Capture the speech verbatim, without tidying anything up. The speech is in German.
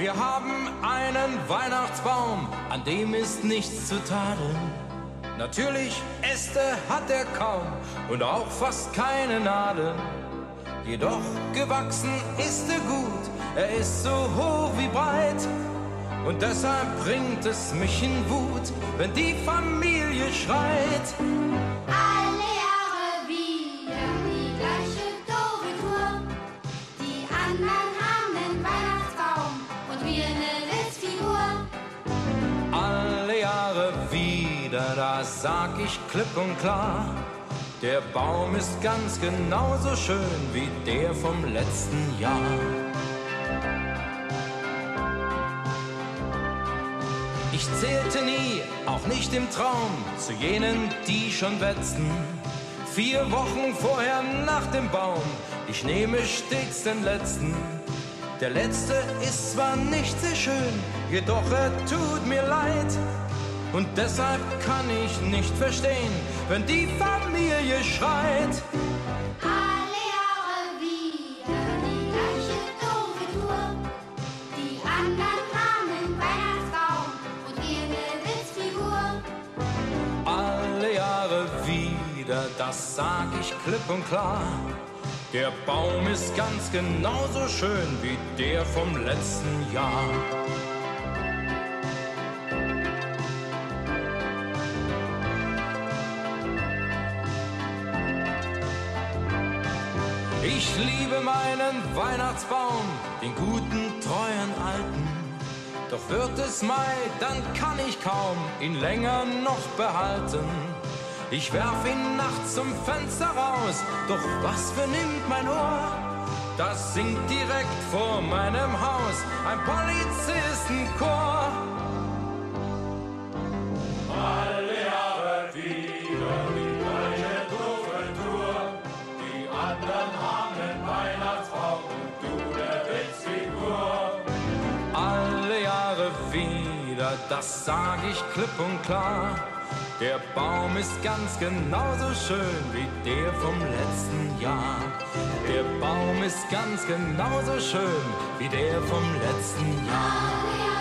Wir haben einen Weihnachtsbaum, an dem ist nichts zu tadeln. Natürlich Äste hat er kaum und auch fast keine Nadeln. Jedoch gewachsen ist er gut, er ist so hoch wie breit. Und deshalb bringt es mich in Wut, wenn die Familie schreit. Alle Jahre wieder die gleiche doofe Tour. Die anderen haben einen Weihnachtsbaum und wir eine Witzfigur. Alle Jahre wieder, das sag ich klipp und klar. Der Baum ist ganz genauso schön wie der vom letzten Jahr. Ich zählte nie, auch nicht im Traum, zu jenen, die schon wetzten. Vier Wochen vorher nach dem Baum, ich nehme stets den letzten. Der letzte ist zwar nicht sehr schön, jedoch er tut mir leid. Und deshalb kann ich nicht verstehen, wenn die Familie schreit. Alle Jahre wieder die gleiche doofe Tour. Die anderen haben einen Weihnachtsbaum und wir eine Witzfigur. Alle Jahre wieder, das sag ich klipp und klar. Der Baum ist ganz genauso schön wie der vom letzten Jahr. Ich liebe meinen Weihnachtsbaum, den guten, treuen alten. Doch wird es Mai, dann kann ich kaum ihn länger noch behalten. Ich werf ihn nachts zum Fenster raus, doch was vernimmt mein Ohr? Das singt direkt vor meinem Haus ein Polizistenchor. Alle Jahre wieder die gleiche doofe Tour. Die anderen haben einen Weihnachtsbaum und du der Witzfigur. Alle Jahre wieder, das sag ich klipp und klar. Der Baum ist ganz genauso schön wie der vom letzten Jahr. Der Baum ist ganz genauso schön wie der vom letzten Jahr.